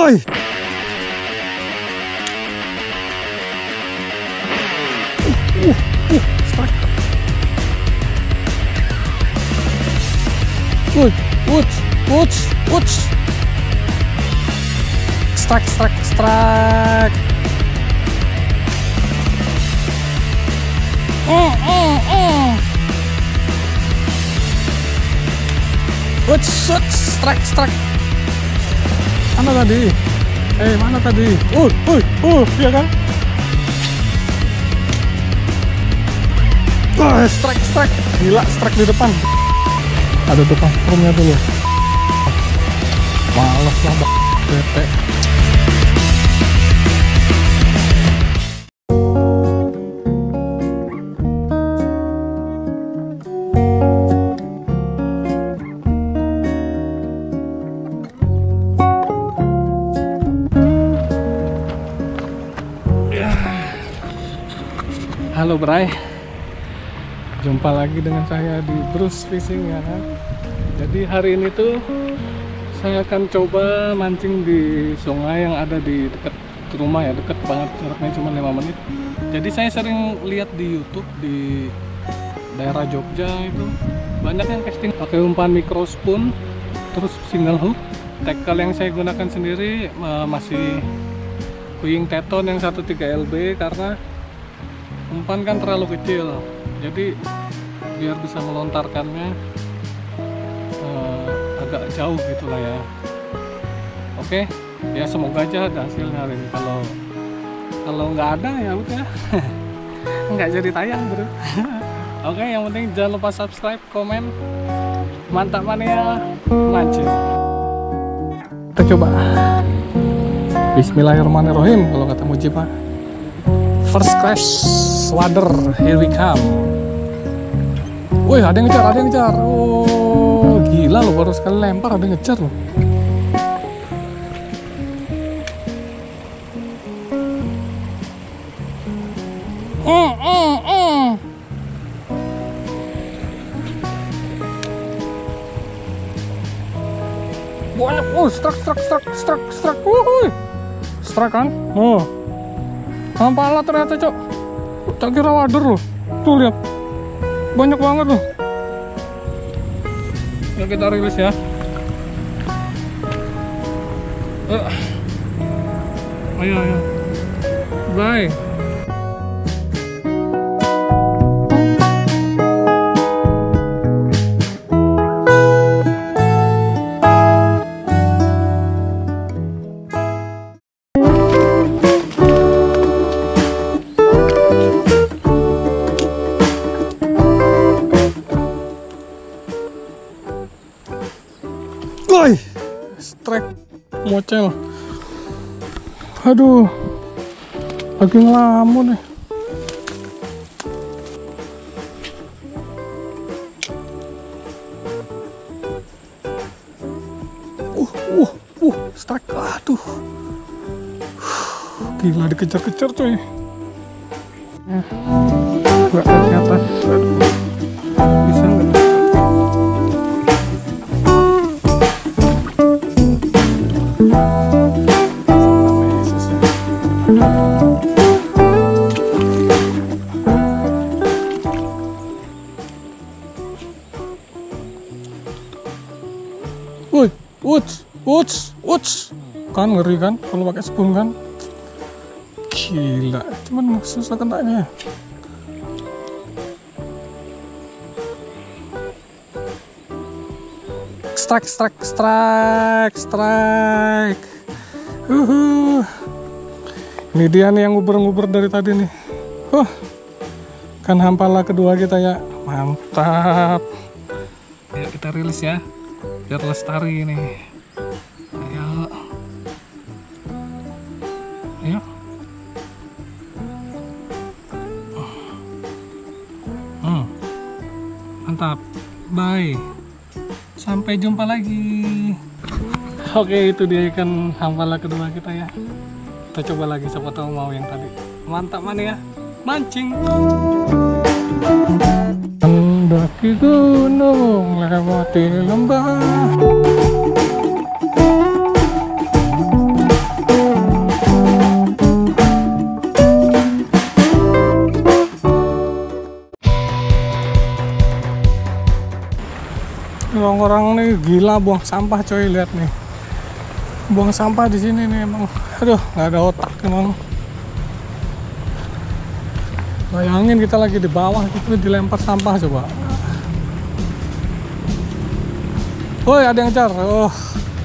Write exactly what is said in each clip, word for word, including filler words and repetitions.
Woi. Uh, uh, strike. Woi, woods, woods, woods. Strike, strike, strike. Oh, oh, oh. Woods, woods, strike, strike. Mana tadi? Eh, mana tadi? Uh, uh, uh, iya kan? Wah, strike, strike. Gila, strike di depan. Ada tukang strumnya dulu. Males lah, bete. Halo Bray, jumpa lagi dengan saya di Bruce Fishing ya kan. Jadi hari ini tuh saya akan coba mancing di sungai yang ada di dekat rumah ya, dekat banget, jaraknya cuma lima menit. Jadi saya sering lihat di YouTube di daerah Jogja itu banyak yang casting pakai umpan micro spoon, terus single hook. Tackle yang saya gunakan sendiri masih Wing Teton yang satu tiga L B karena umpan kan terlalu kecil, jadi biar bisa melontarkannya uh, agak jauh gitulah ya. Oke, ya semoga aja ada hasilnya hari ini. Kalau kalau nggak ada ya udah nggak jadi tayang bro. Oke, yang penting jangan lupa subscribe, komen. Mantap mania mancing. Kita coba. Bismillahirrahmanirrahim kalau kata Mujibah. First crash water, here we come. Woi, ada yang ngejar, ada yang ngejar. Oh, gila loh, baru sekali lempar ada yang ngejar loh. Oh, oh, oh. Banyak, oh, strike, strike, strike, strike, strike, wuhui. Strike kan? Oh. Sampah lah ternyata cok. Tak kira wader loh. Tuh lihat, banyak banget loh. Yuk kita rilis ya. uh. Ayo ayo. Bye. Woi, strike mocel. Aduh, lagi ngelamun nih. Uh, uh, uh, strike. Aduh, gila dikejar-kejar coy. Eh, gak ke atas. Aduh, bisa nggak? Woi, woods, woods, woods, kan ngeri kan kalau pakai spoon kan, gila, cuman susah kenanya. Strike, strike, strike, strike. Uhuh. Ini dia nih yang nguber-nguber dari tadi nih. Huh. Kan hampala kedua kita ya, mantap. Ayo kita rilis ya, biar lestari nih. Ayo, ayo. Hmm. Mantap. Bye. Sampai jumpa lagi. Oke, itu dia ikan hampala kedua kita ya. Kita coba lagi, siapa tahu mau yang tadi. Mantap mana ya, mancing. Mendaki gunung, lewati lembah. orang-orang nih gila buang sampah coy, lihat nih. Buang sampah di sini nih emang. Aduh, nggak ada otak emang. Bayangin kita lagi di bawah gitu dilempar sampah coba. Woi, ada yang ngejar. Oh.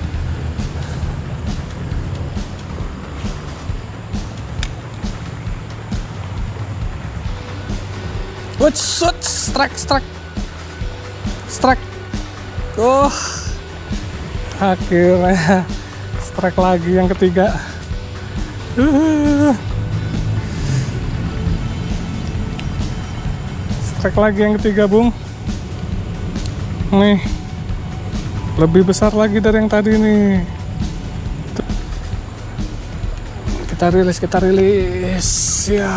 What's shot, strike, strike, strike. Oh, akhirnya strike lagi yang ketiga. Uh. Strike lagi yang ketiga, Bung. Nih, lebih besar lagi dari yang tadi nih. Kita rilis, kita rilis, ya.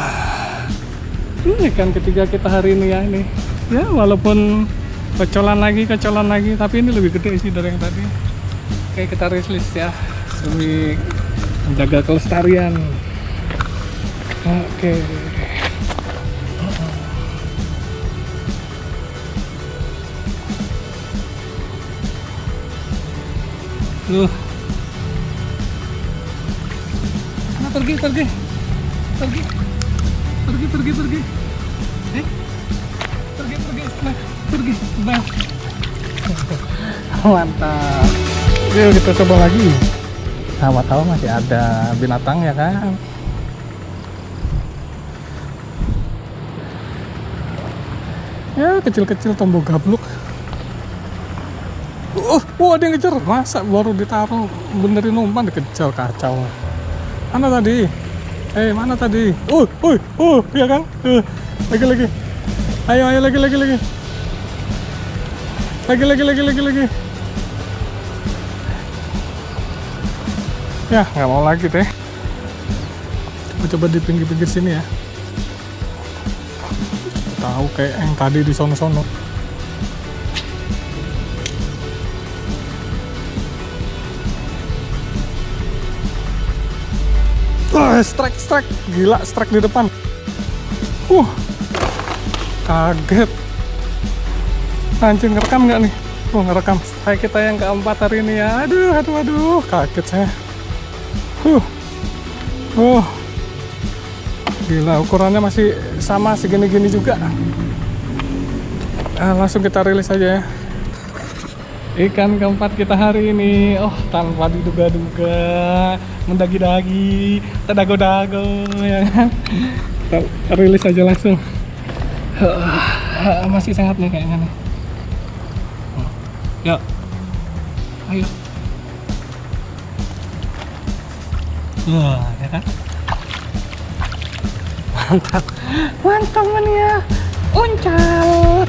Ini kan ketiga kita hari ini ya ini. Ya walaupun kecolan lagi, kecolan lagi, tapi ini lebih gede sih dari yang tadi. Oke, kita rilis ya demi menjaga kelestarian. Oke. Loh. Nah, pergi, pergi, pergi. Pergi, pergi, pergi. Eh? Pergi, pergi, nah, pergi, nah. Mantap. Yuk kita coba lagi. Sama tahu masih ada binatang ya kan. Ya kecil-kecil tombol gabluk. Oh, oh ada yang ngejar. Masa baru ditaruh benerin umpan dikejar, kacau. Mana tadi? Eh, mana tadi? Oh, oh, oh, ya kan? Uh, lagi, lagi. Ayo, ayo, lagi, lagi, lagi. Lagi, lagi, lagi, lagi, lagi. Ya, nggak mau lagi deh. Coba coba di pinggir-pinggir sini ya. Tahu kayak yang tadi di sono-sono. Wah, strike, strike, gila, strike di depan. Uh, kaget. Anjing, ngerekam nggak nih? Oh, ngerekam. Strike kita yang keempat hari ini ya. Aduh, aduh, aduh, kaget saya. Uh, oh, gila, ukurannya masih sama segini-gini juga. Nah, langsung kita rilis aja ya. Ikan keempat kita hari ini, oh tanpa diduga-duga, mendagi-dagi, terdago-dago ya kan. Kita rilis aja langsung. Uh, masih sehat nih kayaknya nih. Yuk, ayo. Wah, ya kan? Mantap, mantap mania, uncal.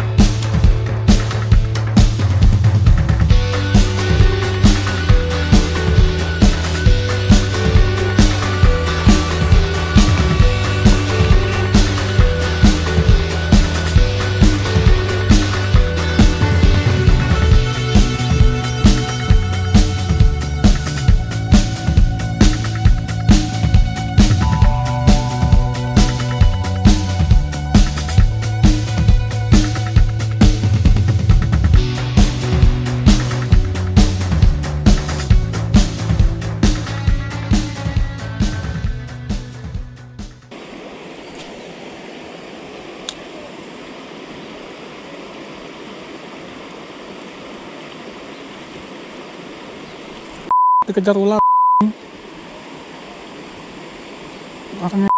Dikejar ular. Orangnya